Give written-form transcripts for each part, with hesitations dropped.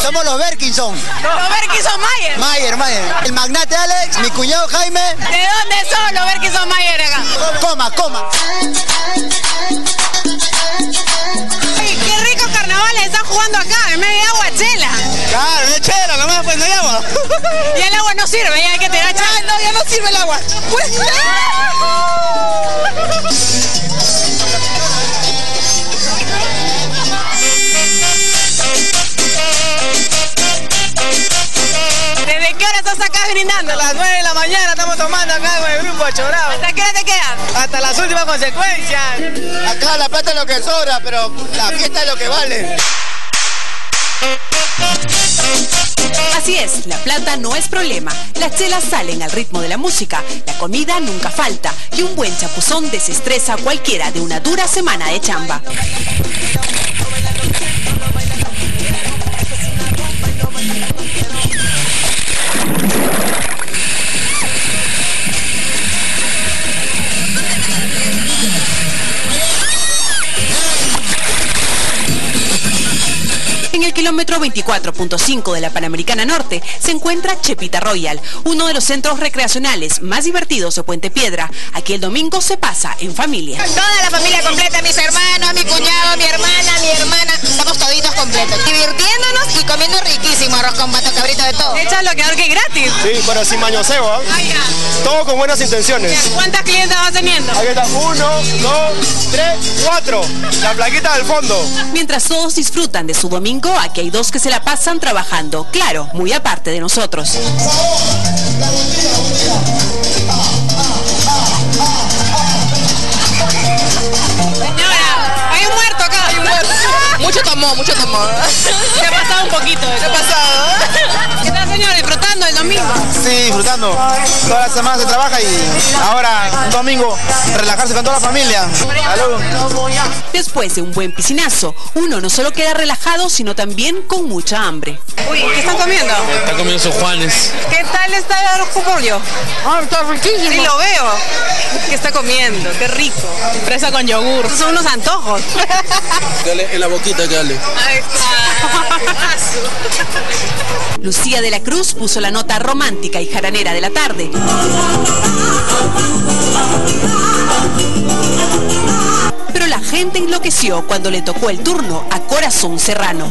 Somos los Berkinson. Los Berkinson Mayer. Mayer. El magnate Alex, mi cuñado Jaime. ¿De dónde son los Berkinson Mayer acá? Coma. Ay, qué ricos carnavales están jugando acá, en medio de agua, chela. Claro, no es chela, nomás pues no hay agua. Y el agua no sirve, ya hay que tirar chela. No, ya no sirve el agua. Pues... ¿Desde qué hora estás acá brindando? A las 9 de la mañana estamos tomando acá con el grupo Chorao. ¿Hasta qué hora te quedas? Hasta las últimas consecuencias. Acá la plata es lo que sobra, pero la fiesta es lo que vale. Así es, la plata no es problema. Las chelas salen al ritmo de la música, la comida nunca falta y un buen chapuzón desestresa a cualquiera de una dura semana de chamba. En el kilómetro 24.5 de la Panamericana Norte se encuentra Chepita Royal, uno de los centros recreacionales más divertidos de Puente Piedra. Aquí el domingo se pasa en familia. Toda la familia completa, mis hermanos, mi cuñado, mi hermana, estamos toditos completos. Divirtiéndonos y comiendo riquísimo arroz con pato, cabrito, de todo. Échalo que ahora que es gratis. Sí, pero sin mañoseo, ¿ah? Ah, ya. Todo con buenas intenciones. ¿Cuántas clientes vas teniendo? Ahí está, 1, 2, 3, 4. La plaquita del fondo. Mientras todos disfrutan de su domingo, aquí hay dos que se la pasan trabajando, claro, muy aparte de nosotros. Señora, hay un muerto acá. Hay un muerto. Mucho tomó. Se ha pasado un poquito. ¿Qué ha pasado? ¿Qué tal, señora? Disfrutando el domingo. Sí, disfrutando. Toda la semana se trabaja y ahora, domingo, relajarse con toda la familia. Salud. Después de un buen piscinazo, uno no solo queda relajado, sino también con mucha hambre. Uy, ¿qué están comiendo? Está comiendo sus Juanes. ¿Qué tal está el pollo? Ah, está riquísimo. Sí, lo veo. ¿Qué está comiendo? Qué rico. Fresa con yogur. Estos son unos antojos. Dale en la boquita, que dale. Ahí está. Lucía de la Cruz puso la nota romántica y jaranera de la tarde. Pero la gente enloqueció cuando le tocó el turno a Corazón Serrano.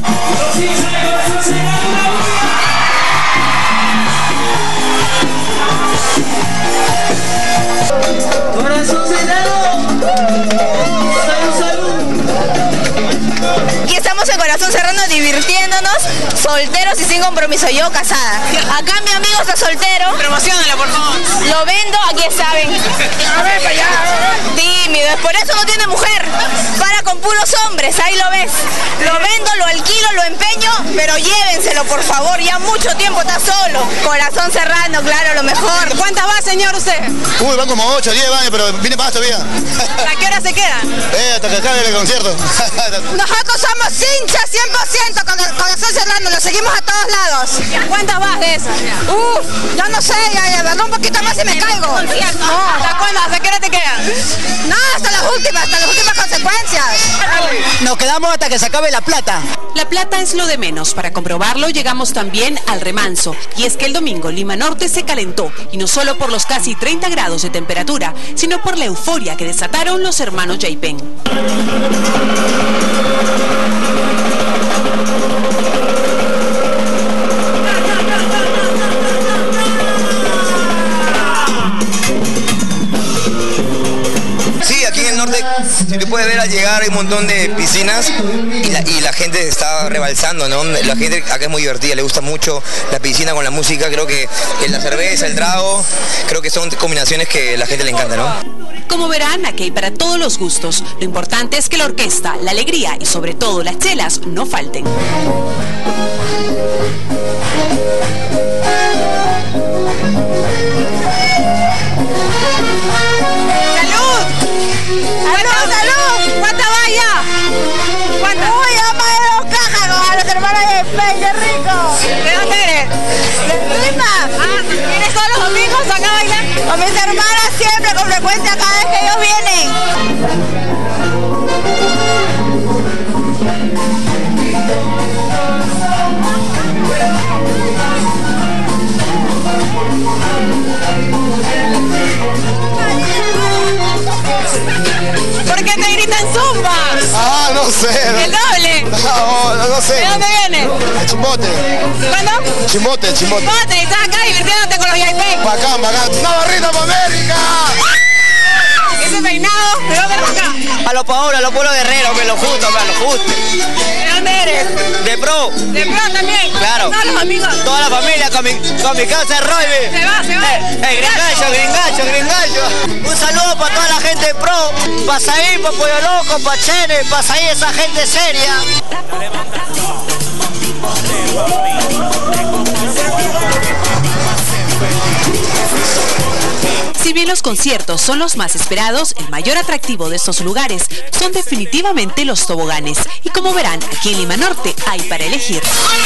Corazón Y estamos en Corazón Serrano divirtiéndonos, solteros y sin compromiso. Yo casada. Acá mi amigo está soltero. Promocionala, por favor. Lo vendo, aquí saben. Tímido, es por eso no tiene mujer. Para con puros hombres, ahí lo ves. Lo vendo, lo alquilo, lo empeño, pero llévenselo, por favor. Ya mucho tiempo está solo. Corazón Serrano, claro, lo mejor. ¿Cuántas va, señor, usted? Uy, van como 8, 10 años, pero vine para todavía. ¿A qué hora se quedan? Hasta que acabe el concierto. Nosotros somos hinchas 100% con Corazón Serrano, lo seguimos a todos lados. ¿Cuántas vas de esas? Yo no sé, ya, un poquito más y me caigo. ¿Hasta cuándo? ¿Hasta qué hora te quedan? No, hasta las últimas consecuencias. Nos quedamos hasta que se acabe la plata. La plata es lo de menos. Para comprobarlo llegamos también al remanso. Y es que el domingo Lima Norte se calentó, y no solo por los casi 30 grados de temperatura, sino por la euforia que desataron los hermanos Yaipen. Sí, aquí en el norte, si tú puedes ver al llegar hay un montón de piscinas y la gente está rebalsando, ¿no? La gente acá es muy divertida, le gusta mucho la piscina con la música, creo que la cerveza, el trago, creo que son combinaciones que a la gente le encanta, ¿no? Como verán, aquí hay para todos los gustos. Lo importante es que la orquesta, la alegría y sobre todo las chelas no falten. ¡Salud! ¿Cuánta vaya? ¿Cuánta? Uy, ya más de 2 cajas con los hermanos de Pey, qué rico. ¿De dónde eres? ¿De Lima? ¿Vienes todos los domingos acá a bailar? Con mis hermanas siempre, con frecuencia, cada vez que ellos vienen. no sé. ¿De dónde vienes? De Chimbote. ¿Cuándo? Chimbote. Chimbote, y estás acá divirtiéndote con los VIP. Bacán. ¡Una barrita para América! Ese peinado, ¿de dónde eres acá? A los Paola, a los pueblos guerreros, que lo justo, me lo justo. ¿De dónde eres? De pro. ¿De pro también? Claro. Todos los amigos. Toda la familia con mi casa de Roybe. Se va. Gringallo. Un saludo para toda la gente de pro. Para Saí, para Pollo Loco, para Chene, para Saí, esa gente seria. Si bien los conciertos son los más esperados, el mayor atractivo de estos lugares son definitivamente los toboganes. Y como verán, aquí en Lima Norte hay para elegir.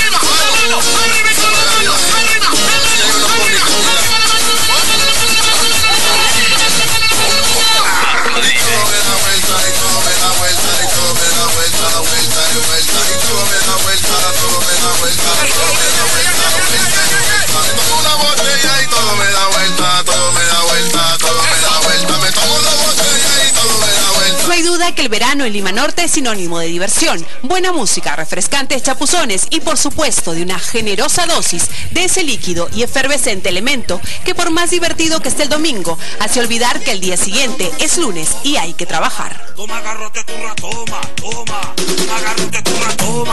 No hay duda que el verano en Lima Norte es sinónimo de diversión, buena música, refrescantes chapuzones y por supuesto de una generosa dosis de ese líquido y efervescente elemento que por más divertido que esté el domingo, hace olvidar que el día siguiente es lunes y hay que trabajar. Toma, agárrate, turra, toma, agárrate, turra, toma.